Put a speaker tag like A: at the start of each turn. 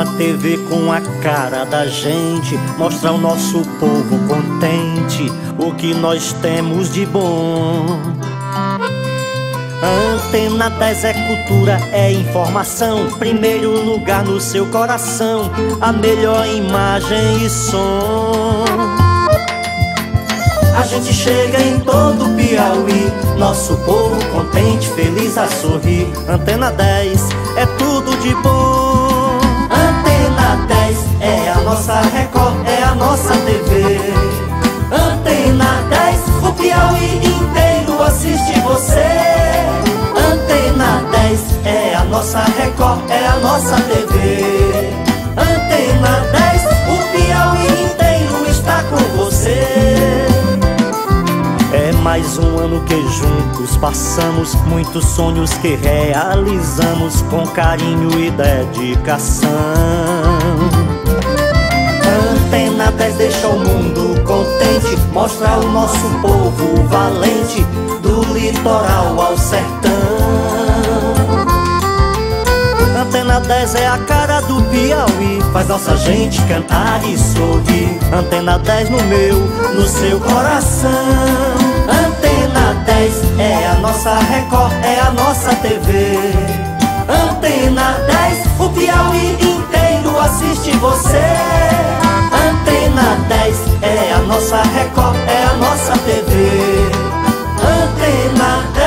A: Uma TV com a cara da gente, mostra ao nosso povo contente o que nós temos de bom. Antena 10 é cultura, é informação, primeiro lugar no seu coração, a melhor imagem e som. A gente chega em todo o Piauí, nosso povo contente, feliz a sorrir. Antena 10 é tudo de bom. Antena 10 é a nossa Record, é a nossa TV. Antena 10, o Piauí inteiro assiste você. Antena 10 é a nossa Record, é a nossa TV. Antena 10, o Piauí inteiro está com você. É mais um ano que juntos passamos, muitos sonhos que realizamos com carinho e dedicação. Antena 10 deixa o mundo contente, mostra o nosso povo valente, do litoral ao sertão. Antena 10 é a cara do Piauí, faz nossa gente cantar e sorrir. Antena 10 no meu, no seu coração. Antena 10 é a nossa Record, é a nossa TV. Antena 10, o Piauí inteiro assiste você. Antena 10 é a nossa Record, é a nossa TV. Antena 10.